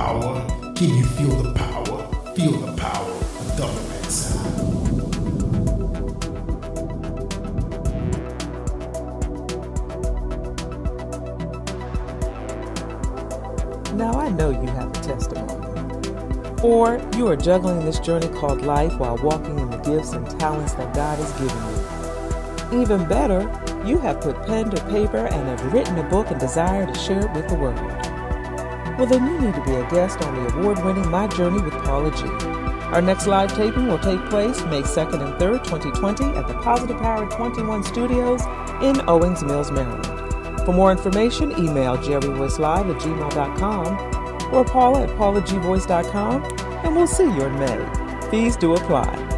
power? Can you feel the power? Feel the power of Double Red Sound. Now I know you have a testimony. Or you are juggling this journey called life while walking in the gifts and talents that God has given you. Even better, you have put pen to paper and have written a book and desire to share it with the world. Well, then you need to be a guest on the award-winning My Journey with Paula G. Our next live taping will take place May 2nd and 3rd, 2020 at the Positive Power 21 Studios in Owings Mills, Maryland. For more information, email jerryvoicelive@gmail.com or Paula at paulagvoice.com, and we'll see you in May. Fees do apply.